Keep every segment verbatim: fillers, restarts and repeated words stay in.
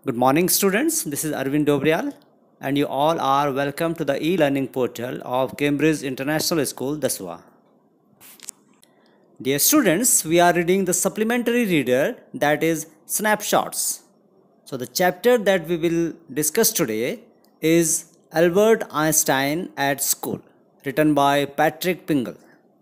Good morning, students. This is Arvind Dobriyal, and you all are welcome to the e-learning portal of Cambridge International School, Daswa. Dear students, we are reading the supplementary reader, that is Snapshots. So the chapter that we will discuss today is Albert Einstein at School, written by Patrick Pringle.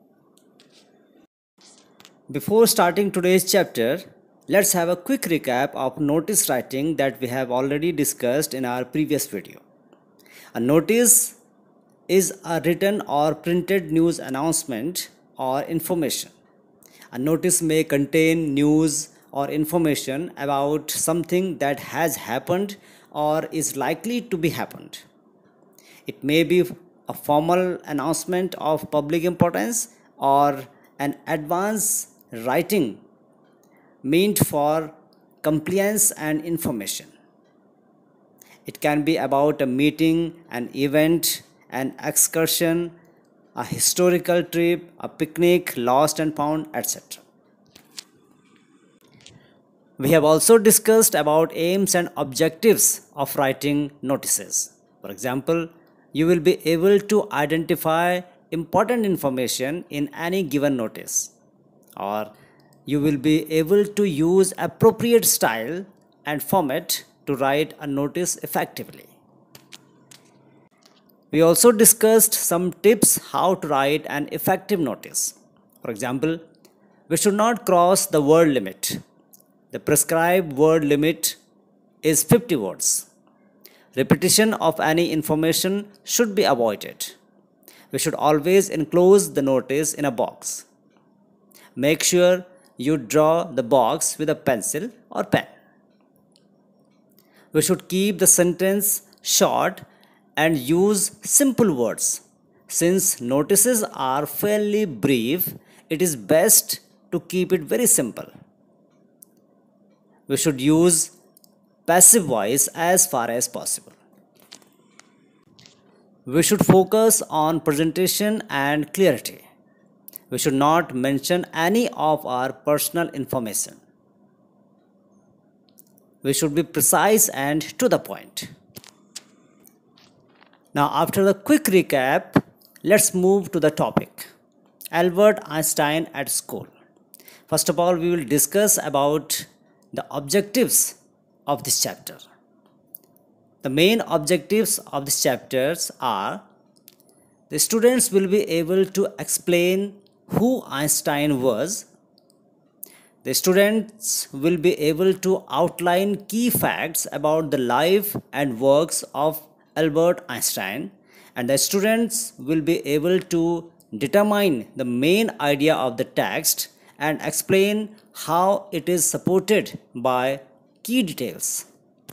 Before starting today's chapter, let's have a quick recap of notice writing that we have already discussed in our previous video. A notice is a written or printed news announcement or information. A notice may contain news or information about something that has happened or is likely to be happened. It may be a formal announcement of public importance or an advance writing meant for compliance and information. It can be about a meeting, an event, an excursion, a historical trip, a picnic, lost and found, et cetera. We have also discussed about aims and objectives of writing notices. For example, you will be able to identify important information in any given notice, or you will be able to use appropriate style and format to write a notice effectively. We also discussed some tips how to write an effective notice. For example, we should not cross the word limit. The prescribed word limit is fifty words. Repetition of any information should be avoided. We should always enclose the notice in a box. Make sure you draw the box with a pencil or pen. We should keep the sentence short and use simple words. Since notices are fairly brief, it is best to keep it very simple. We should use passive voice as far as possible. We should focus on presentation and clarity. We should not mention any of our personal information. We should be precise and to the point. Now, after the quick recap, let's move to the topic. Albert Einstein at School. First of all, we will discuss about the objectives of this chapter. The main objectives of this chapters are: the students will be able to explain who Einstein was. The students will be able to outline key facts about the life and works of Albert Einstein, and the students will be able to determine the main idea of the text and explain how it is supported by key details.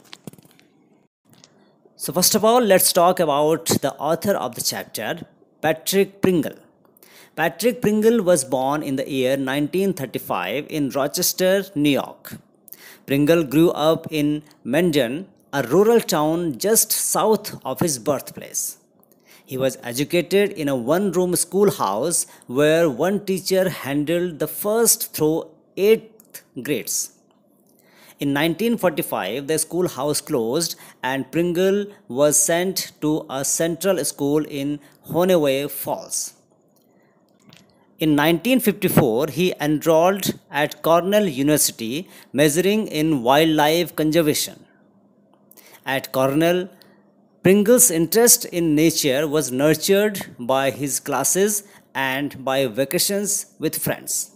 So first of all, let's talk about the author of the chapter, Patrick Pringle. Patrick Pringle was born in the year nineteen thirty-five in Rochester, New York. Pringle grew up in Mendon, a rural town just south of his birthplace. He was educated in a one-room schoolhouse where one teacher handled the first through eighth grades. In nineteen forty-five, the schoolhouse closed and Pringle was sent to a central school in Honeway Falls. In nineteen fifty-four, he enrolled at Cornell University, majoring in wildlife conservation. At Cornell, Pringle's interest in nature was nurtured by his classes and by vacations with friends.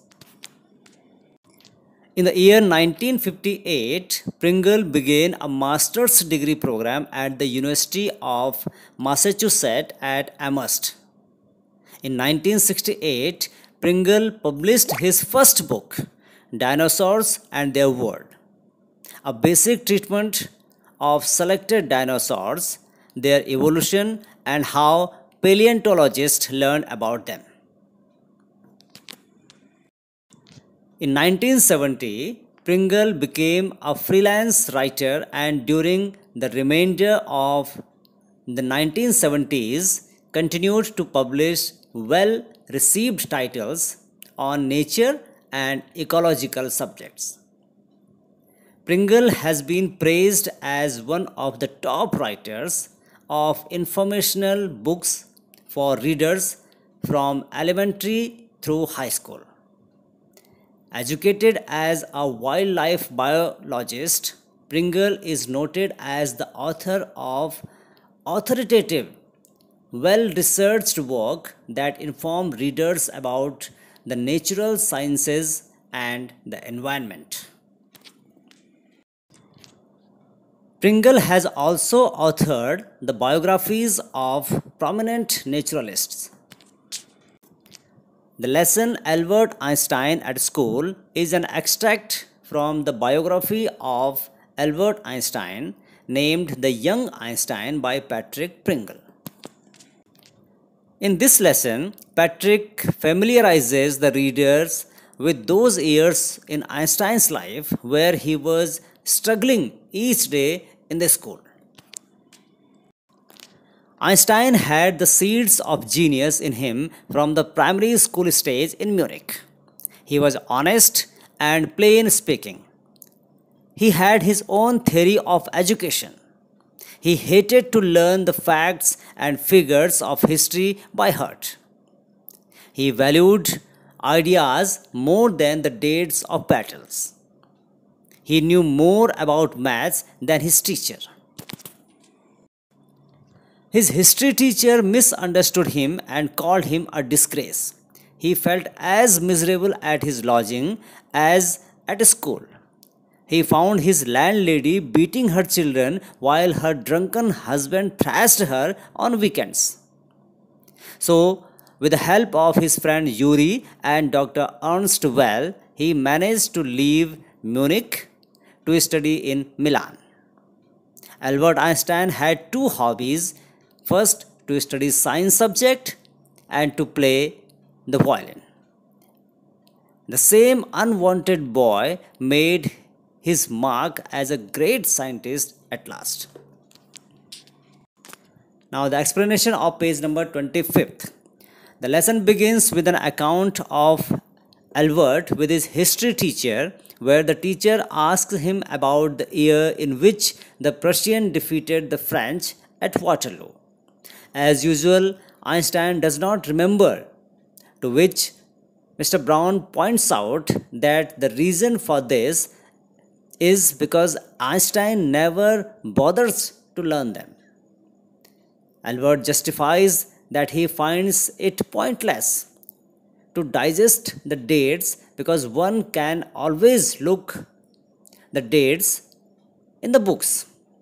In the year nineteen fifty-eight, Pringle began a master's degree program at the University of Massachusetts at Amherst. In nineteen sixty-eight, Pringle published his first book, Dinosaurs and Their World, a basic treatment of selected dinosaurs, their evolution, and how paleontologists learned about them. In nineteen seventy, Pringle became a freelance writer, and during the remainder of the nineteen seventies continued to publish well-received titles on nature and ecological subjects. Pringle has been praised as one of the top writers of informational books for readers from elementary through high school. Educated as a wildlife biologist, Pringle is noted as the author of authoritative, well researched work that inform readers about the natural sciences and the environment. Pringle has also authored the biographies of prominent naturalists. The lesson Albert Einstein at School is an extract from the biography of Albert Einstein named The Young Einstein by Patrick Pringle. In this lesson, Patrick familiarizes the readers with those years in Einstein's life where he was struggling each day in the school. Einstein had the seeds of genius in him from the primary school stage in Munich. He was honest and plain speaking. He had his own theory of education. He hated to learn the facts and figures of history by heart. He valued ideas more than the dates of battles. He knew more about maths than his teacher. His history teacher misunderstood him and called him a disgrace. He felt as miserable at his lodging as at school. He found his landlady beating her children while her drunken husband thrashed her on weekends. So, with the help of his friend Yuri and Doctor Ernst Well, he managed to leave Munich to study in Milan. Albert Einstein had two hobbies. First, to study science subject and to play the violin. The same unwanted boy made his mark as a great scientist at last. Now the explanation of page number twenty-fifth. The lesson begins with an account of Albert with his history teacher, where the teacher asks him about the year in which the Prussians defeated the French at Waterloo. As usual, Einstein does not remember, to which Mister Brown points out that the reason for this is because Einstein never bothers to learn them. Albert justifies that he finds it pointless to digest the dates because one can always look the dates in the books.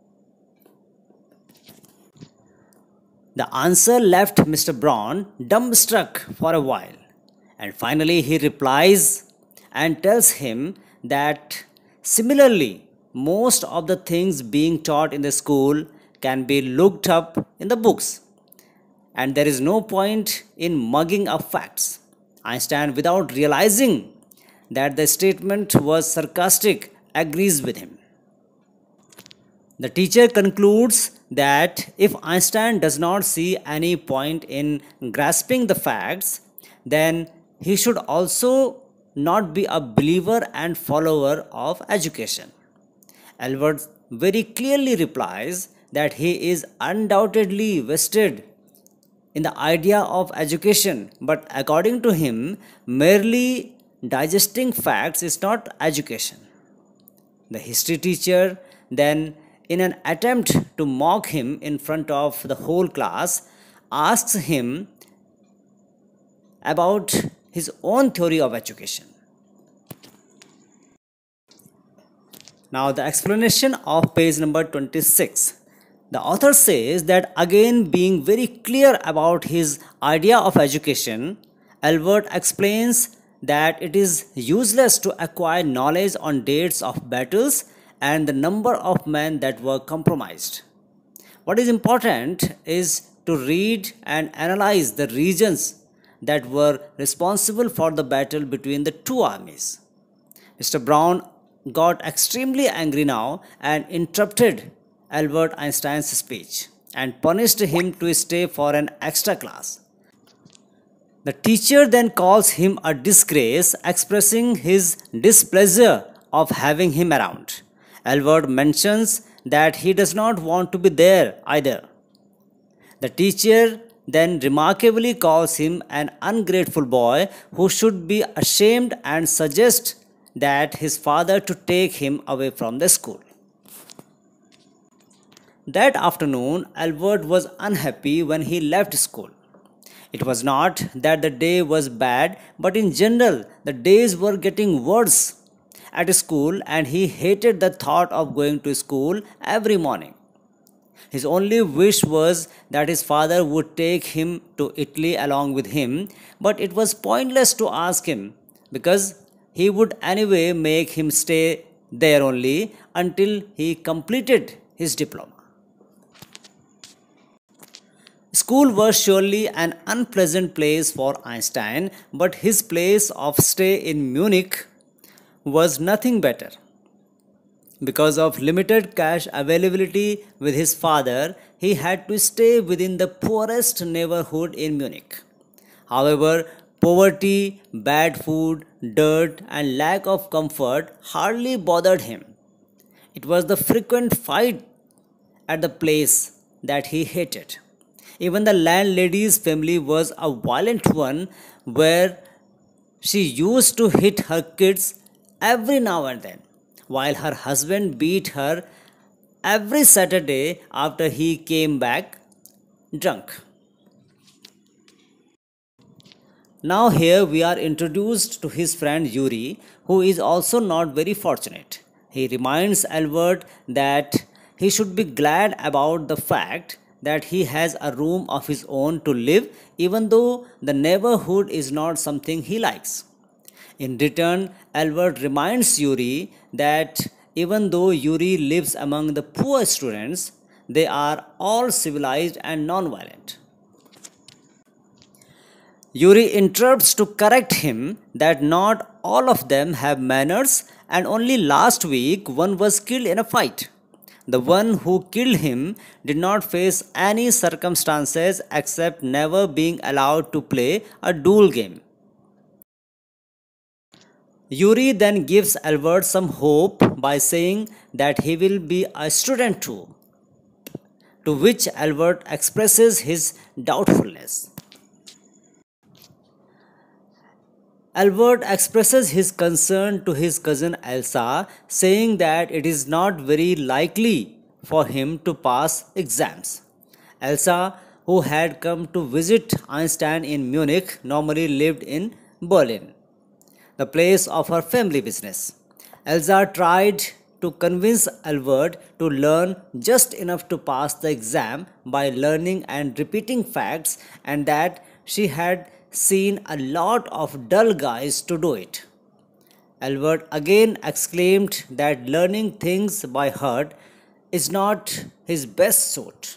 The answer left Mister Brown dumbstruck for a while, and finally he replies and tells him that similarly, most of the things being taught in the school can be looked up in the books, and there is no point in mugging up facts. Einstein, without realizing that the statement was sarcastic, agrees with him. The teacher concludes that if Einstein does not see any point in grasping the facts, then he should also not be a believer and follower of education. Albert very clearly replies that he is undoubtedly vested in the idea of education, but according to him, merely digesting facts is not education. The history teacher then, in an attempt to mock him in front of the whole class, asks him about his own theory of education. Now the explanation of page number twenty-six. The author says that again being very clear about his idea of education, Albert explains that it is useless to acquire knowledge on dates of battles and the number of men that were compromised. What is important is to read and analyze the regions that were responsible for the battle between the two armies. Mister Brown got extremely angry now and interrupted Albert Einstein's speech and punished him to stay for an extra class. The teacher then calls him a disgrace, expressing his displeasure of having him around. Albert mentions that he does not want to be there either. The teacher then remarkably calls him an ungrateful boy who should be ashamed and suggests that his father to take him away from the school. That afternoon, Albert was unhappy when he left school. It was not that the day was bad, but in general, the days were getting worse at school and he hated the thought of going to school every morning. His only wish was that his father would take him to Italy along with him, but it was pointless to ask him because he would anyway make him stay there only until he completed his diploma. School was surely an unpleasant place for Einstein, but his place of stay in Munich was nothing better. Because of limited cash availability with his father, he had to stay within the poorest neighborhood in Munich. However, poverty, bad food, dirt, and lack of comfort hardly bothered him. It was the frequent fight at the place that he hated. Even the landlady's family was a violent one where she used to hit her kids every now and then, while her husband beat her every Saturday after he came back drunk. Now, here we are introduced to his friend Yuri, who is also not very fortunate. He reminds Albert that he should be glad about the fact that he has a room of his own to live, even though the neighborhood is not something he likes. In return, Albert reminds Yuri that even though Yuri lives among the poor students, they are all civilized and non-violent. Yuri interrupts to correct him that not all of them have manners and only last week one was killed in a fight. The one who killed him did not face any circumstances except never being allowed to play a duel game. Yuri then gives Albert some hope by saying that he will be a student too, to which Albert expresses his doubtfulness. Albert expresses his concern to his cousin Elsa, saying that it is not very likely for him to pass exams. Elsa, who had come to visit Einstein in Munich, normally lived in Berlin, the place of her family business. Elsa tried to convince Albert to learn just enough to pass the exam by learning and repeating facts, and that she had seen a lot of dull guys to do it. Albert again exclaimed that learning things by heart is not his best suit.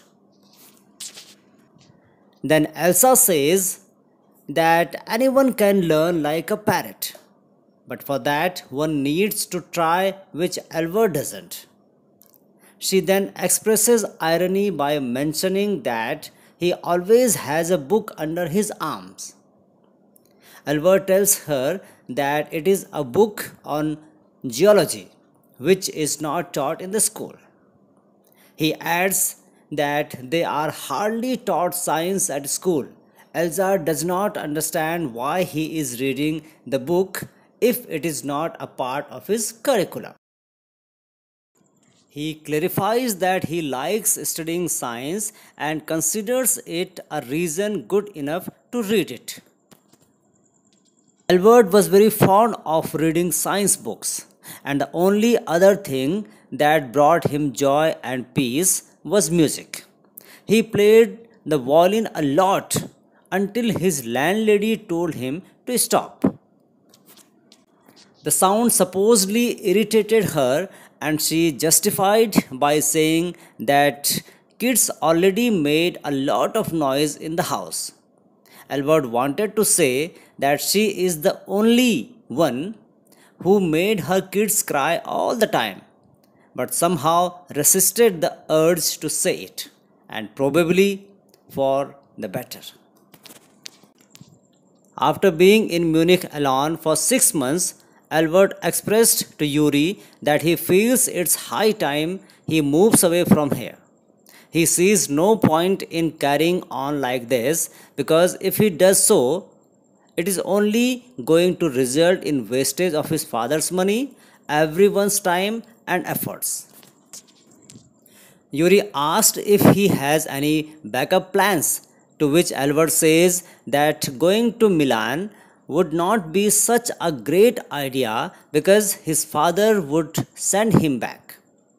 Then Elsa says that anyone can learn like a parrot, but for that one needs to try, which Albert doesn't. She then expresses irony by mentioning that he always has a book under his arms. Albert tells her that it is a book on geology, which is not taught in the school. He adds that they are hardly taught science at school. Elsa does not understand why he is reading the book if it is not a part of his curriculum. He clarifies that he likes studying science and considers it a reason good enough to read it. Albert was very fond of reading science books, and the only other thing that brought him joy and peace was music. He played the violin a lot until his landlady told him to stop. The sound supposedly irritated her, and she justified by saying that kids already made a lot of noise in the house. Albert wanted to say that she is the only one who made her kids cry all the time, but somehow resisted the urge to say it, and probably for the better. After being in Munich alone for six months, Albert expressed to Yuri that he feels it's high time he moves away from here. He sees no point in carrying on like this because if he does so, it is only going to result in wastage of his father's money, everyone's time and efforts. Yuri asked if he has any backup plans, to which Albert says that going to Milan would not be such a great idea because his father would send him back.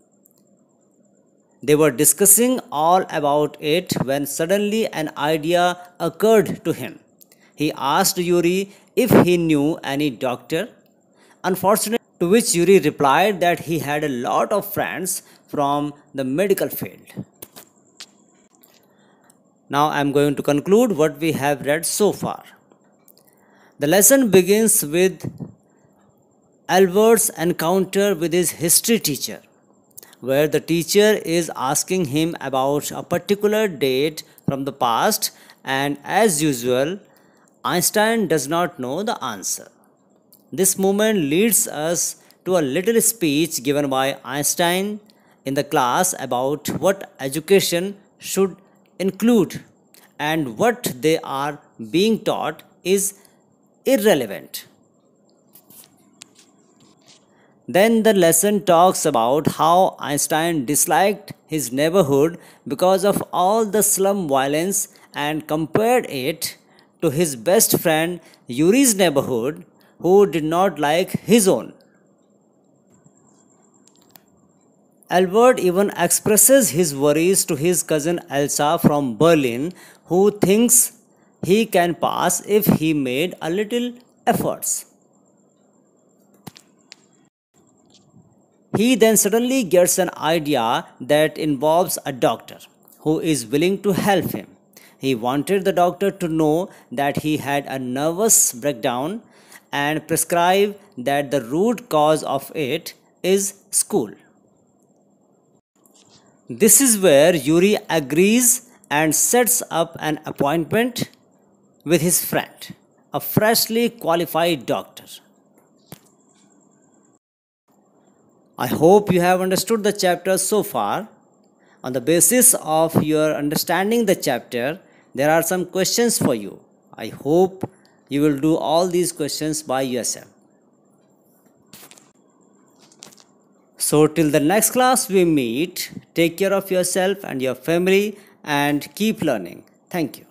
They were discussing all about it when suddenly an idea occurred to him. He asked Yuri if he knew any doctor. Unfortunately, to which Yuri replied that he had a lot of friends from the medical field. Now I am going to conclude what we have read so far. The lesson begins with Albert's encounter with his history teacher, where the teacher is asking him about a particular date from the past, and as usual, Einstein does not know the answer. This moment leads us to a little speech given by Einstein in the class about what education should include and what they are being taught is irrelevant. Then the lesson talks about how Einstein disliked his neighborhood because of all the slum violence and compared it to his best friend Yuri's neighborhood, who did not like his own. Albert even expresses his worries to his cousin Elsa from Berlin, who thinks he can pass if he made a little efforts. He then suddenly gets an idea that involves a doctor who is willing to help him. He wanted the doctor to know that he had a nervous breakdown and prescribe that the root cause of it is school. This is where Yuri agrees and sets up an appointment with his friend, a freshly qualified doctor. I hope you have understood the chapter so far. On the basis of your understanding the chapter, there are some questions for you. I hope you will do all these questions by yourself. So till the next class we meet, take care of yourself and your family and keep learning. Thank you.